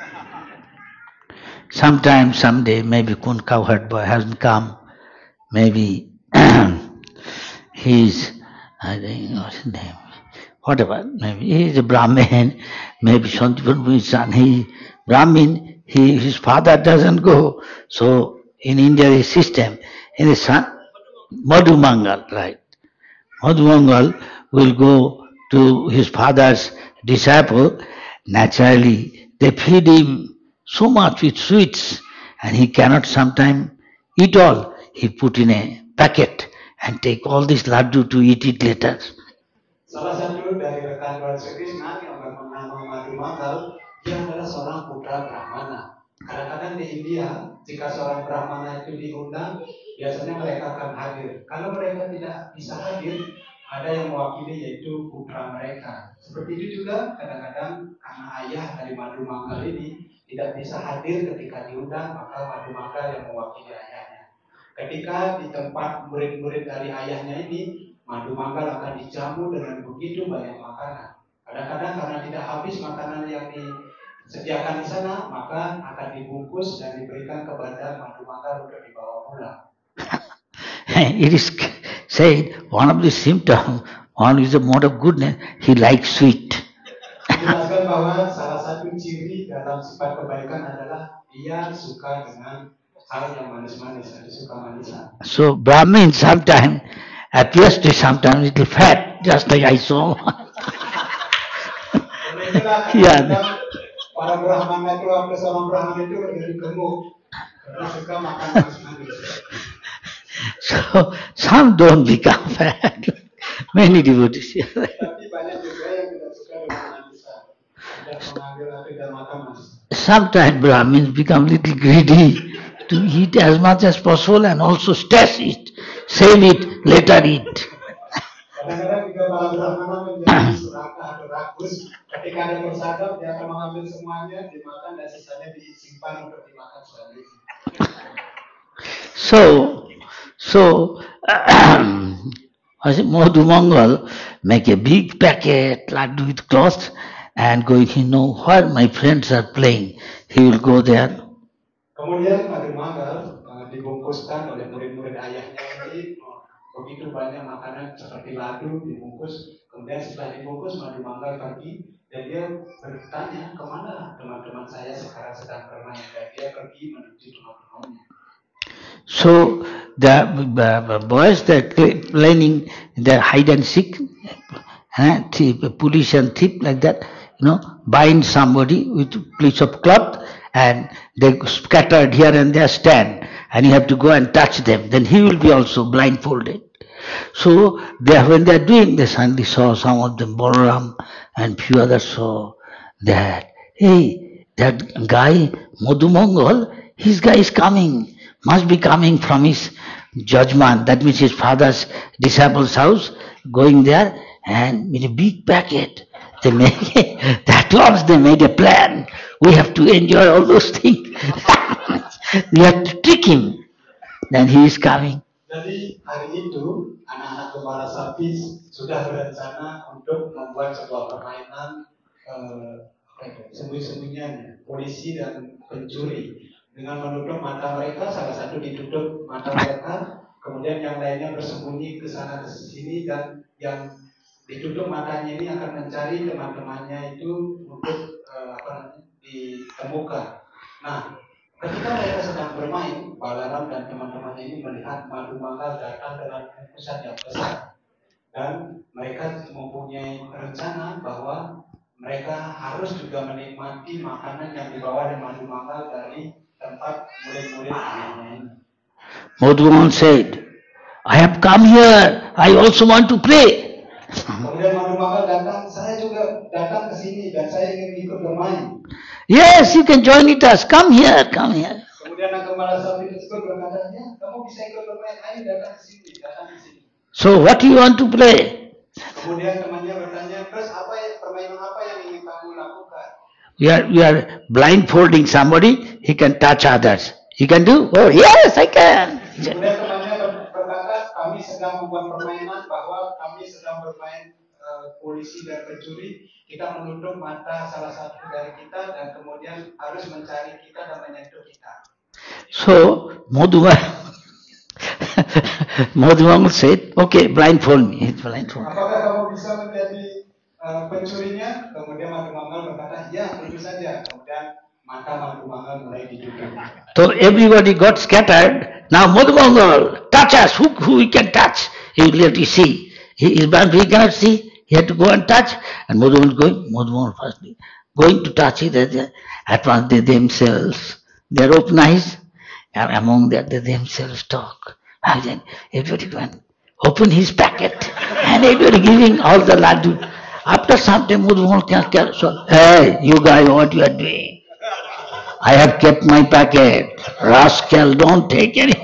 Sometimes, someday, maybe one cowherd boy hasn't come. Maybe he's, I don't know his name, whatever. Maybe he's a Brahmin. Maybe Shantipun's son. He Brahmin. He his father doesn't go. So in India, the system in the son, Madhumangal, right? Madhumangal will go to his father's disciple. Naturally, they feed him so much with sweets, and he cannot sometimes eat all. He put in a packet and take all this laddu to eat it later. Salah satu dari rekan Tuhan Sri Krishna yang bernama Madhumangal, dia adalah seorang putra Brahmana. Kadang-kadang di India, jika seorang Brahmana itu diundang, biasanya mereka akan hadir. Kalau mereka tidak bisa hadir, ada yang mewakili yaitu putra mereka. Seperti itu juga kadang-kadang karena ayah dari Madhumangal ini tidak bisa hadir ketika diundang, maka Madhumangal yang mewakili ayahnya. Ketika di tempat murid-murid dari ayahnya ini, Madhumangal akan dijamu dengan begitu banyak makanan. Kadang-kadang karena tidak habis makanan yang disediakan di sana, maka akan dibungkus dan diberikan kepada Madhumangal untuk dibawa pulang. It is said one of the symptoms, one is a mode of goodness, he likes sweet. Dijelaskan bahwa salah satu ciri dalam sifat kebaikan adalah dia suka dengan hal yang manis-manis, dia suka manisan. So Brahmin sometimes appears to sometimes little fat, just like I saw. Yeah. Para Brahmana itu, seorang Brahmana itu menjadi gemuk karena suka makan manis-manis. So some don't become fat. Many devotees. Tapi banyak juga yang tidak suka dengan manisan, tidak mengambil atau tidak makan manis. Sometimes Brahmins become little greedy to eat as much as possible and also stash it, save it, later eat. Kadang-kadang juga para Brahmana menjadi suraka atau rakus. Ketika ada bersadap, dia akan mengambil semuanya, dimakan dan sisanya disimpan untuk dimakan selanjutnya. So, so Madhumangal make a big packet, laddu with cloth, and going, he know where my friends are playing. He will go there. Kemudian Madhumangal uh, dibungkuskan oleh murid-murid ayahnya ini, oh, begitu banyak makanan seperti ladu dibungkus. Kemudian setelah dibungkus, madu mangga pergi dan dia bertanya kemana teman-teman saya sekarang sedang bermain, dan dia pergi menuju rumah-rumahnya. So the, the boys they're playing the hide and seek, uh, thief, police and thief like that, you know, bind somebody with a piece of cloth and they scattered here and there stand and you have to go and touch them. Then he will be also blindfolded. So they, when they are doing this, and they saw some of them, Balaram and few others saw that, hey, that guy Madhumangal, his guy is coming. Must be coming from his judgment, that means his father's disciple's house, going there and with a big packet. They make that was they made a plan. We have to enjoy all those things. We have to trick him. Then he is coming. Jadi hari itu anak-anak gembala sapi sudah berencana untuk membuat sebuah permainan eh, sembunyi-sembunyian polisi dan pencuri. Dengan menutup mata mereka, salah satu ditutup mata mereka, kemudian yang lainnya bersembunyi ke sana ke sini, dan yang ditutup matanya ini akan mencari teman-temannya itu untuk uh, apa namanya ditemukan. Nah, ketika mereka sedang bermain, Balaram dan teman-temannya ini melihat Madhumangal datang dengan bungkusan yang besar, dan mereka mempunyai rencana bahwa mereka harus juga menikmati makanan yang dibawa oleh Madhumangal dari tempat murid-murid anaknya ini. Madhumangal said, I have come here, I also want to play. Kemudian Madhumangal datang, saya juga datang ke sini dan saya ingin ikut bermain. Yes, you can join with us, come here, come here. Kemudian anak gembala sapi tersebut berkata, ya, kamu bisa ikut bermain, ayo datang ke sini, datang ke sini. So what do you want to play? Kemudian temannya bertanya, terus apa ya, permainan apa yang ingin kamu lakukan? We are, we are blindfolding somebody, he can touch others. You can do? Oh, yes, I can. Kemudian temannya berkata, kami sedang membuat permainan bahwa kami sedang bermain uh, polisi dan pencuri. Kita menutup mata salah satu dari kita dan kemudian harus mencari kita dan menyentuh kita. So, Madhumangal Madhumangal said, okay, blindfold me. Blindfold. Apakah kamu bisa menjadi uh, pencurinya? Kemudian Madhumangal berkata, ya, tentu saja. Kemudian mata Madhumangal mulai ditutup. So everybody got scattered. Now Madhumangal, touch us. Who, who we can touch? He will have to see. He is blind, he cannot see. He had to go and touch. And Madhumangal going, Madhumangal firstly, going to touch it. At once they themselves, their open eyes, and among that they themselves talk. And then everybody went, open his packet, and everybody giving all the laddu. After some time, Madhumangal can so, hey, you guys, what you are doing? I have kept my packet. Rascal, don't take any.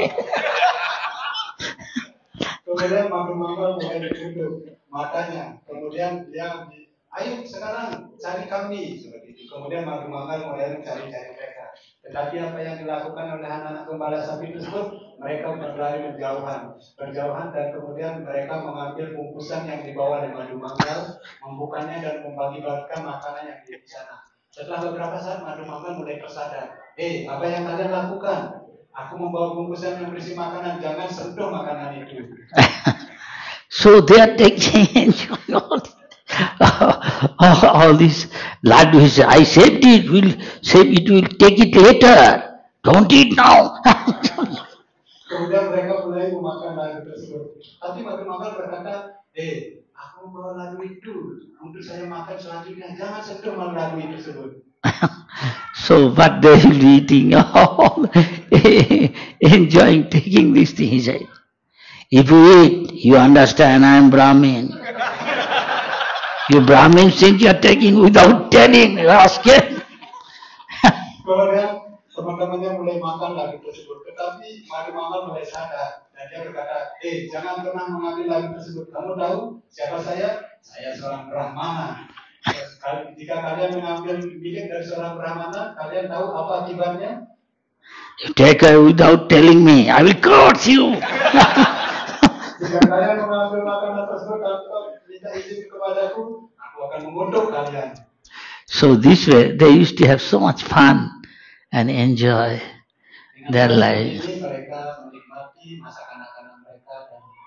Kemudian Madhumangal mulai ditutup matanya. Kemudian dia, ayo sekarang cari kami seperti itu. Kemudian Madhumangal mulai mencari-cari mereka. Tetapi apa yang dilakukan oleh anak-anak gembala sapi tersebut, mereka berlari berjauhan, berjauhan dan kemudian mereka mengambil bungkusan yang dibawa oleh Madhumangal, membukanya dan membagi-bagikan makanan yang di sana. Setelah beberapa saat Madhumangal mulai tersadar, eh, apa yang kalian lakukan? Aku membawa bungkusan yang berisi makanan, jangan sentuh makanan itu. So they are taking all, all, all this laddu. He said, I saved it, we'll save it, we'll take it later. Don't eat now. Kemudian mereka mulai memakan laddu tersebut. Tapi Madhumangal berkata, eh, aku membawa laddu itu untuk saya makan selanjutnya. Jangan sentuh laddu itu tersebut. So, but they will be eating all, enjoying taking these things. If you eat, you understand I am Brahmin. You Brahmin think you are taking without telling, rascal. Kemudian teman-temannya mulai makan laddu tersebut. Tetapi Madhumangal mulai sadar dan dia berkata, eh, jangan pernah mengambil laddu tersebut. Kamu tahu siapa saya? Saya seorang Brahmana. Jika kalian mengambil milik dari seorang Brahmana, kalian tahu apa akibatnya? You take her without telling me, I will curse you. Jika kalian mengambil makanan tersebut tanpa minta izin kepadaku, aku akan mengutuk kalian. So this way, they used to have so much fun and enjoy their life. Ini mereka menikmati masa kanak-kanak mereka dan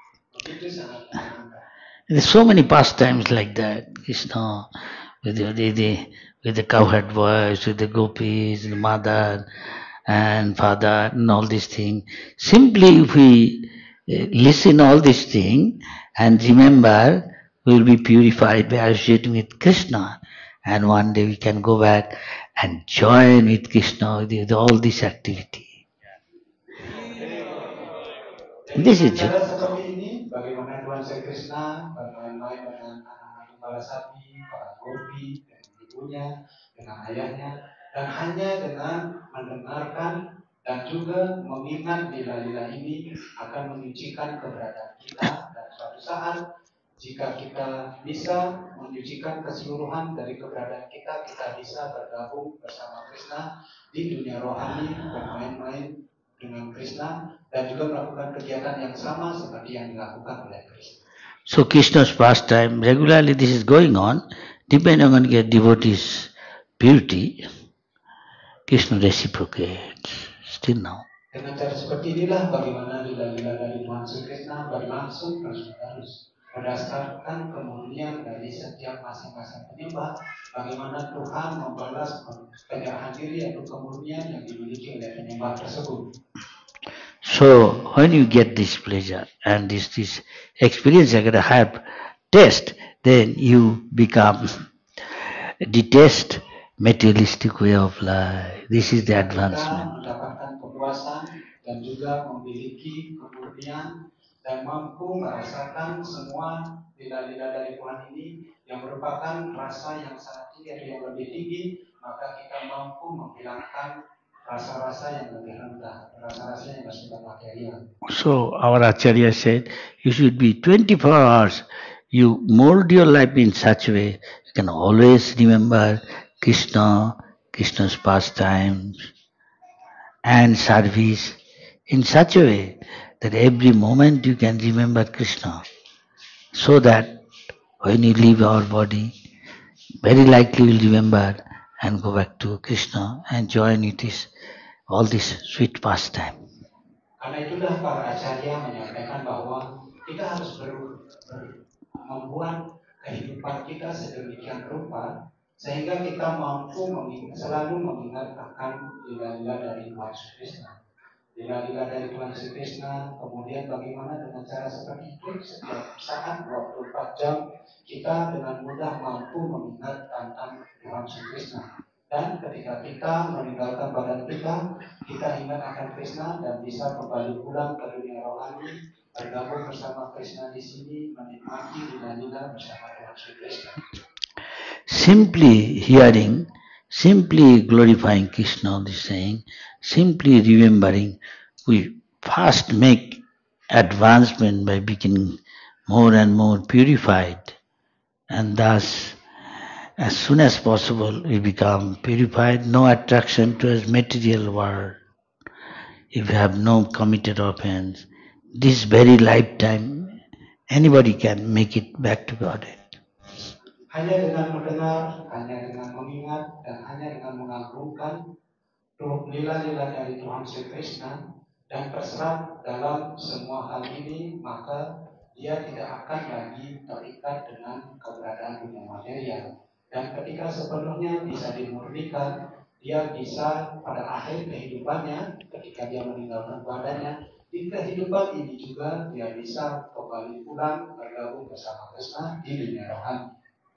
Itu sangat menyenangkan. There's so many pastimes like that. Krishna with the, the, the with the cowherd voice, with the gopis, the mother and father, and all these things. Simply, if we uh, listen all these things and remember, we will be purified by associating with Krishna, and one day we can go back and join with Krishna with, with all this activity. Jadi This dengan is cara it. seperti ini, bagaimana Tuhan Sri Krishna bermain-main dengan anak-anak gembala sapi, para gopi, dengan ibunya, dengan ayahnya, dan hanya dengan mendengarkan dan juga mengingat lila-lila ini akan menyucikan keberadaan kita, dan suatu saat jika kita bisa menyucikan keseluruhan dari keberadaan kita, kita bisa bergabung bersama Krishna di dunia rohani, bermain-main dengan Krishna dan juga melakukan kegiatan yang sama seperti yang dilakukan oleh Krishna. So Krishna's pastime, regularly this is going on, depending on the devotee's purity, Krishna reciprocates still now. Dengan cara seperti inilah bagaimana lila-lila dari Tuhan Sri Krishna berlangsung terus-menerus berdasarkan kemurnian dari setiap masing-masing penyembah. Bagaimana Tuhan membalas penyerahan diri atau kemurnian yang dimiliki oleh penyembah tersebut. So when you get this pleasure and this this experience, you get a higher taste, then you become detest materialistic way of life. This is the advancement. Kita mendapatkan kepuasan dan juga memiliki kemurnian dan mampu merasakan semua lila-lila dari Tuhan ini yang merupakan rasa yang sangat tinggi atau yang lebih tinggi, maka kita mampu menghilangkan rasa-rasa yang lebih rendah, rasa-rasa yang bersifat material. So our Acharya said, you should be twenty-four hours. You mold your life in such a way you can always remember Krishna, Krishna's pastimes, and service in such a way that every moment you can remember Krishna, so that when you leave our body, very likely you'll remember and go back to Krishna and join it is all this sweet pastime. Karena itulah para acarya menyampaikan bahwa kita harus ber, ber, membuat kehidupan kita sedemikian rupa sehingga kita mampu mengingat, selalu mengingat akan lila-lila dari Tuhan Sri Krishna. Lila-lila dari Tuhan Sri Krishna, kemudian bagaimana dengan cara seperti itu setiap saat dua puluh empat jam kita dengan mudah mampu mengingat tentang Tuhan Sri Krishna. Dan ketika kita meninggalkan badan kita, kita ingat akan Krishna dan bisa kembali pulang ke dunia rohani, bergabung bersama Krishna di sini, menikmati lila-lila bersama Tuhan Sri Krishna. Simply hearing, simply glorifying Krishna, this saying, simply remembering, we first make advancement by becoming more and more purified, and thus as soon as possible we become purified, no attraction to a material world. If you have no committed offense, this very lifetime anybody can make it back to Godhead. Hanya dengan mendengar, hanya dengan mengingat, dan hanya dengan mengagungkan lila-lila dari Tuhan Sri Krishna dan terserap dalam semua hal ini, maka dia tidak akan lagi terikat dengan keberadaan dunia material. Dan ketika sepenuhnya bisa dimurnikan, dia bisa pada akhir kehidupannya, ketika dia meninggalkan badannya, di kehidupan ini juga dia bisa kembali pulang bergabung bersama Krishna di dunia rohani.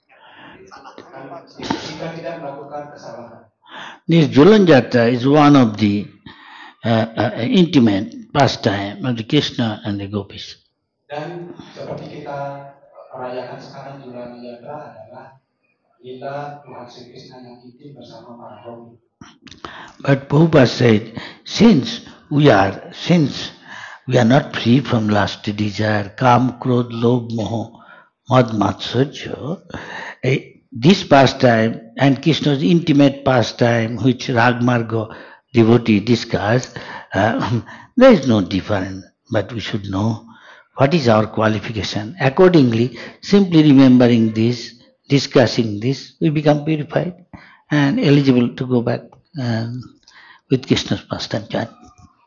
Jika tidak melakukan kesalahan. This Julan Jatra is one of the uh, uh, intimate pastime of the Krishna and the gopis. Dan seperti kita rayakan sekarang Julan Jatra adalah lila Tuhan Sri Krishna yang intim bersama para gopi. But Prabhupada said, since we are, since we are not free from lust, desire, kam, krodh, lobh, moho, mad, matsarya, this pastime and Krishna's intimate pastime, which Ragmarga devotee discussed, uh, there is no difference. But we should know what is our qualification. Accordingly, simply remembering this, discussing this, we become purified and eligible to go back um, with Krishna's pastime chant.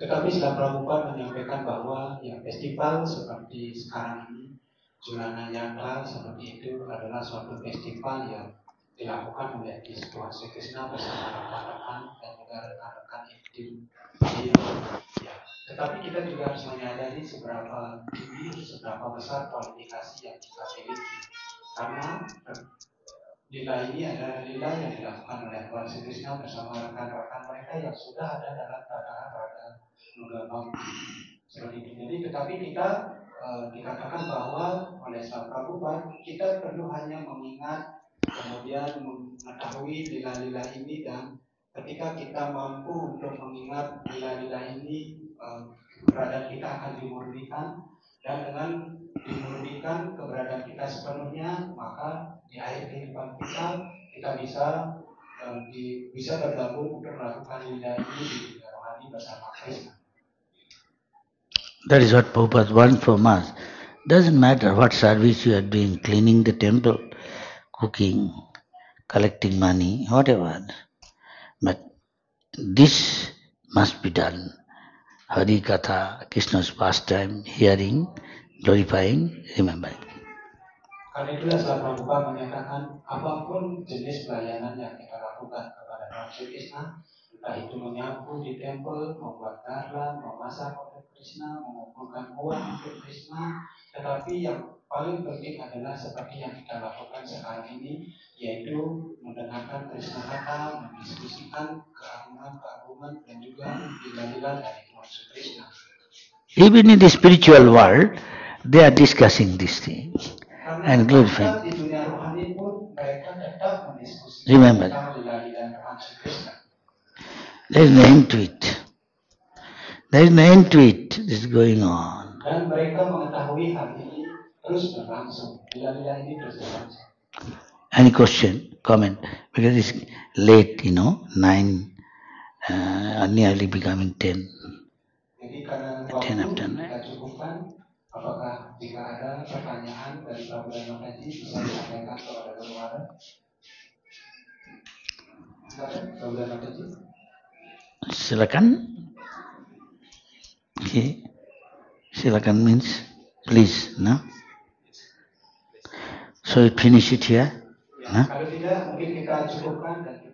Tetapi setelah Prabhupada menyampaikan bahwa ya festival seperti sekarang ini, Julana Yatra seperti itu adalah suatu festival yang dilakukan oleh Tuhan Sri Krishna bersama rekan-rekan dan juga rekan-rekan intim. Ya. Tetapi kita juga harus menyadari seberapa tinggi, seberapa besar kualifikasi yang kita miliki. Karena lila ini adalah lila yang dilakukan oleh Tuhan Sri Krishna bersama rekan-rekan mereka yang sudah ada dalam tataran Radha Nuga Bhakti. Seperti itu. Jadi tetapi kita e, dikatakan bahwa oleh Sang Prabhupada kita perlu hanya mengingat, kemudian mengetahui lila-lila ini, dan ketika kita mampu untuk mengingat lila-lila ini, e, keberadaan kita akan dimurnikan, dan dengan dimurnikan keberadaan kita sepenuhnya, maka di akhir kehidupan kita kita bisa e, di, bisa bergabung untuk melakukan lila ini di dunia rohani bersama Krishna. That is what Prabhupada wants from us. Doesn't matter what service you are doing, cleaning the temple, cooking, collecting money, whatever. But this must be done. Hari Katha, Krishna's pastime, hearing, glorifying, remembering. Karena itulah setelah Prabhupada menyatakan apapun jenis pelayanan yang kita lakukan kepada Tuhan Sri Krishna, entah itu menyapu di tempel, membuat garland, memasak untuk Krishna, mengumpulkan uang untuk Krishna, tetapi yang paling penting adalah seperti yang kita lakukan sekarang ini, yaitu mendengarkan Krishna kata, mendiskusikan keagungan-keagungan dan juga lila-lila dari Tuhan Sri Krishna. Even in the spiritual world, they are discussing this thing and glorifying. Remember, there is no end to it. There is no end to it. This is going on. Dan mereka mengetahui hal ini terus berlangsung. Lila-lila ini terus berlangsung. Any question, comment? Because it's late, you know, nine, uh, nearly becoming ten. Jadi karena waktu kita cukupkan, apakah jika ada pertanyaan dari Prabu dan Mataji bisa disampaikan kepada Guru Wara? Silakan, Prabu dan Mataji. Silakan. Okay. Silakan means please, no? So we finish it here. Ya, no? Kalau tidak, mungkin kita cukupkan dan